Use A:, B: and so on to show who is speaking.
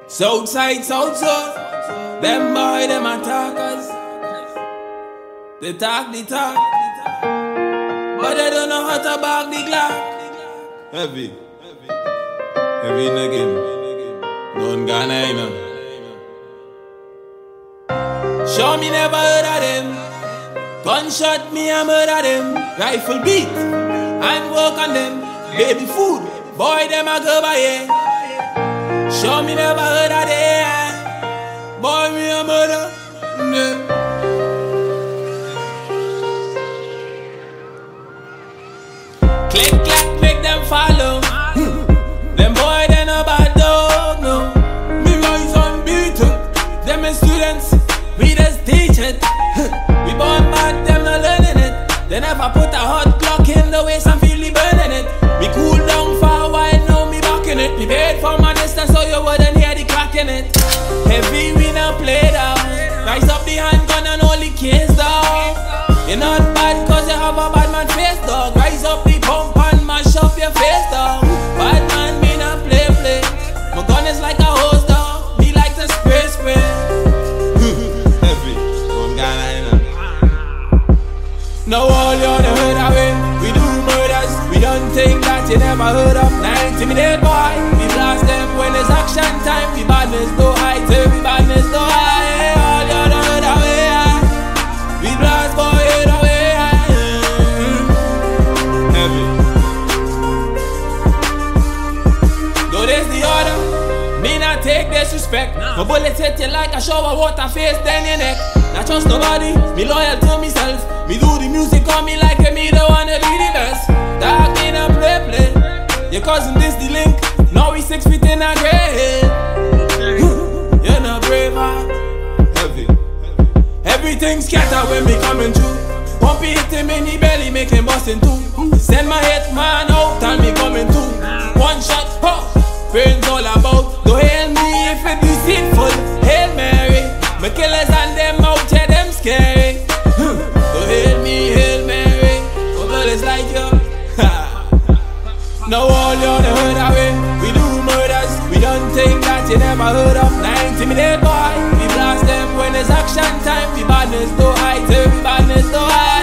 A: Southside, Southside, them boy, them attackers. They talk the talk, but they don't know how to back the Glock. Heavy again. Don't Ghana, you know. Show me never heard of them. Gunshot me, I murder them. Rifle beat, and work on them. Baby food, boy, them a go by here. Show me never heard of them. Boy, me a murder them. Click, clack, make them follow. Them boy, they no bad dog, no. Me rise unbeaten. Them is students, we just teach it. We born bad, them no learning it. They never put a hot clock in the waist and feel the burning it. We cool down for a while, now me back in it. Me paid for my distance so you wouldn't hear the crack in it. Heavy we no play down. Rise up the handgun and only case dog. You're not bad cause you have a bad man face dog. Rise up the pump and mash up your face dog. Bad man me not play. My gun is like a hose dog. Me like to spray. Heavy, from Ghana, you know. Now all you never heard of it. We do murders, we don't think that you never heard of. Now intimidate boy, we blast them when it's action time. We badness go high, till we badness go high. All you never heard of it. We blast boy head away. Heavy. Though there's the order, me not take disrespect. My bullets hit you like a shower water face, then your neck. Not trust nobody, me loyal to myself. Me do the music on me like me the one to be the best. Dark in a play. Your cousin this the link, now we 6 feet in a grave. You're not brave, huh? Heavy. Everything scatter when me coming through. Pumpy hit him in the belly, make him bust in two. Send my hit man out and me coming through. One shot, pop, brains all about. Don't hail me if it deceitful. Hail Mary, my killers and them out here, them scary. Don't hail me, Hail Mary, my bullets like you. Now all you never heard of it. We do murders, we don't think that you never heard of. Now intimidate boy, we blast them when it's action time. We badness go high, till we badness go high.